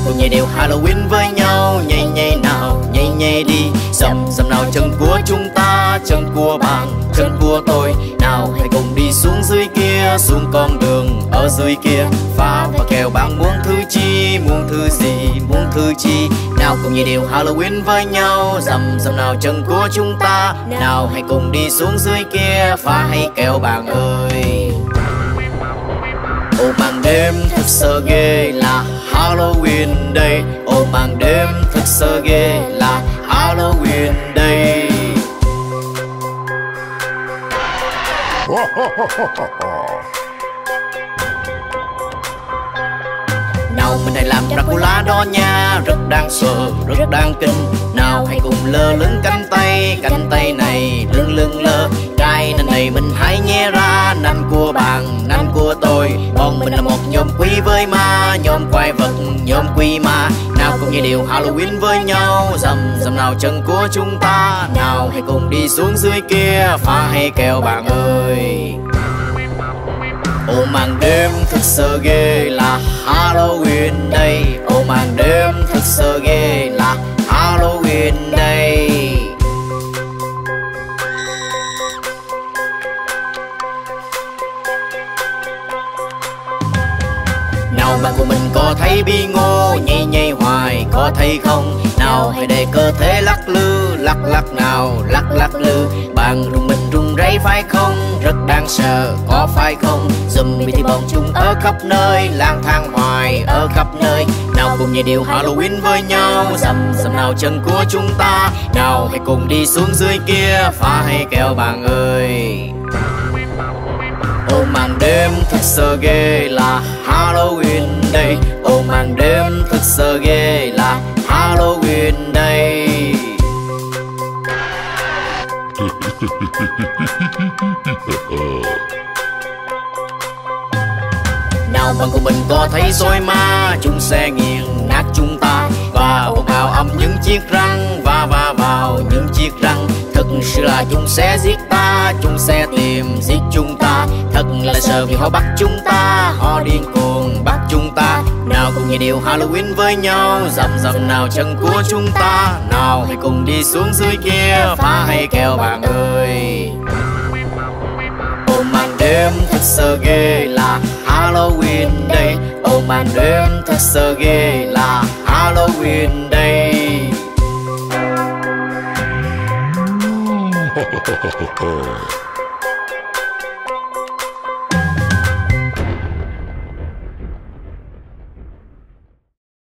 cùng nhảy đều Halloween với nhau. Nhảy nhảy nào, nhảy nhảy đi. Dầm dầm nào chân của chúng ta, chân của bạn, chân của tôi. Nào hãy cùng đi xuống dưới kia, xuống con đường ở dưới kia. Và kèo bạn muốn thứ chi, muốn thứ gì, muốn thứ chi. Nào cùng nhảy đều Halloween với nhau. Dầm dầm nào chân của chúng ta. Nào hãy cùng đi xuống dưới kia, phá hay kèo bạn ơi. Ô màn đêm thật sợ ghê là Halloween đây. Ô màn đêm thật sợ ghê là Halloween đây. Nào mình hãy làm Dracula đó nha. Rất đáng sợ, rất đáng kinh. Nào hãy cùng lơ lửng cánh tay này lưng lưng lơ. Cái nanh này mình hãy nhé ra. Nanh của bạn, nanh của tôi. Bọn mình là một nhóm quỷ với ma, nhóm quái vật, nhóm quỷ ma. Nào cùng nhảy đều Halloween với nhau. Dầm dầm nào chân của chúng ta. Nào hãy cùng đi xuống dưới kia, phá hay kèo bạn ơi. Ô màn đêm thật sợ ghê là Halloween đây. Ô màn đêm thật sợ ghê là Halloween đây. Nào bạn của mình có thấy bi ngô nhây nhây hoài có thấy không? Nào hãy để cơ thể lắc lư, lắc lắc nào, lắc lắc lư. Bạn rung mình rung rẩy phải không? Rất đáng sợ có phải không? Zombie thì bọn chúng ở khắp nơi, lang thang hoài ở khắp nơi. Nào cùng nhảy đều Halloween với nhau. Dầm dầm nào chân của chúng ta. Nào hãy cùng đi xuống dưới kia, phá hay kèo bạn ơi. Ô màn đêm thật sợ ghê là Halloween đây. Ô màn đêm thật sợ ghê là Halloween đây. Nào bạn của mình có thấy sói ma, chúng sẽ nghiền nát chúng ta. Và ồn ào ầm những chiếc răng, và vào những chiếc răng. Thật sự là chúng sẽ giết ta, chúng sẽ tìm giết chúng ta. Thật là sợ vì họ bắt chúng ta, họ điên cuồng bắt chúng ta. Nào cùng nhảy đều Halloween với nhau. Dầm dầm nào chân của chúng ta. Nào hãy cùng đi xuống dưới kia, phá hay kèo bạn ơi. Ô màn đêm thật sợ ghê là Halloween đây. Ô màn đêm thật sợ ghê là Halloween đây.